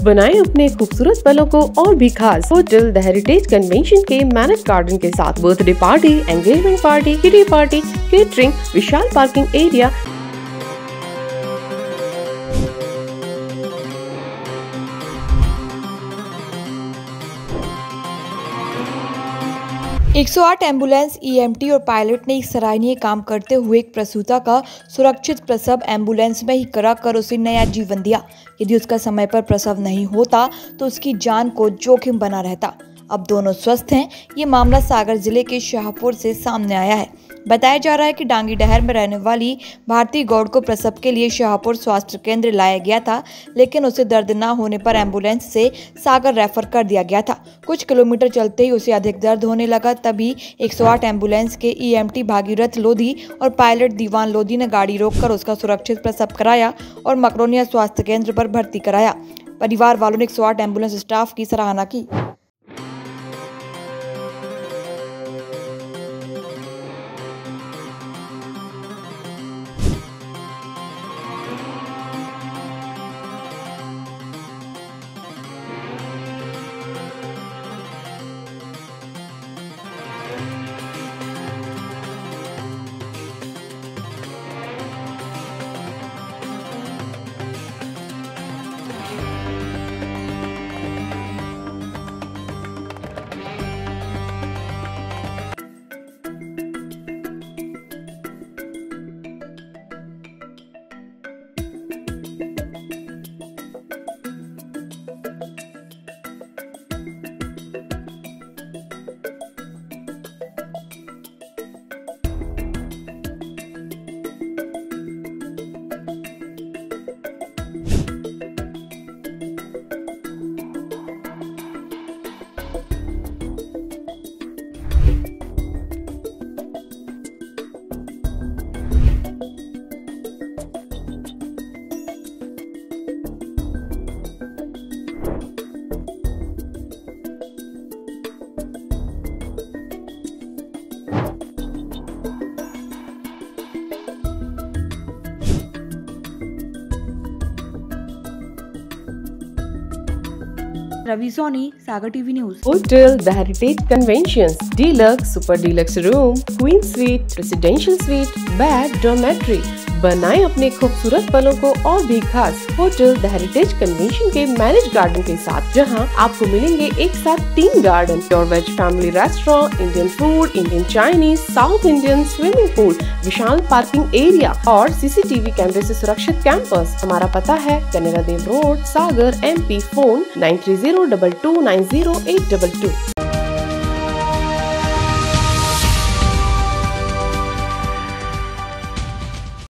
बनाएं अपने खूबसूरत पलों को और भी खास। होटल द हेरिटेज कन्वेंशन के मैनेज गार्डन के साथ birthday party, engagement party, kitty party, catering, विशाल पार्किंग एरिया। एक 108 एम्बुलेंस ईएमटी और पायलट ने एक सराहनीय काम करते हुए एक प्रसूता का सुरक्षित प्रसव एम्बुलेंस में ही कराकर उसे नया जीवन दिया। यदि उसका समय पर प्रसव नहीं होता तो उसकी जान को जोखिम बना रहता। अब दोनों स्वस्थ हैं। ये मामला सागर जिले के शाहपुर से सामने आया है। बताया जा रहा है कि डांगी डहर में रहने वाली भारती गौड़ को प्रसव के लिए शाहपुर स्वास्थ्य केंद्र लाया गया था, लेकिन उसे दर्द न होने पर एम्बुलेंस से सागर रेफर कर दिया गया था। कुछ किलोमीटर चलते ही उसे अधिक दर्द होने लगा। तभी 108 एम्बुलेंस के ईएमटी भागीरथ लोधी और पायलट दीवान लोधी ने गाड़ी रोककर उसका सुरक्षित प्रसव कराया और मकरोनिया स्वास्थ्य केंद्र पर भर्ती कराया। परिवार वालों ने 108 एम्बुलेंस स्टाफ की सराहना की। Ravi Soni, Sagar TV news. Hotel the heritage convention, deluxe, super deluxe room, queen suite, residential suite, bed, dormitory. बनाएं अपने खूबसूरत पलों को और भी खास। होटल द हेरिटेज कन्वेंशन के मैरिज गार्डन के साथ, जहां आपको मिलेंगे एक साथ 3 garden, pure veg family restaurant, Indian food, Indian Chinese, south Indian, swimming pool, विशाल पार्किंग एरिया और सीसीटीवी कैमरे से सुरक्षित कैंपस। हमारा पता है Kanera Dev road, Sagar, MP। Phone 9302290822।